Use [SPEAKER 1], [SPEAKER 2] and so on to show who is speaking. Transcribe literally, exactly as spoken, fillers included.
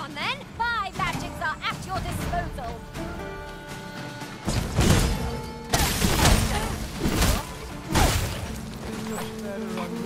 [SPEAKER 1] on then. My magics are at your disposal.
[SPEAKER 2] Better on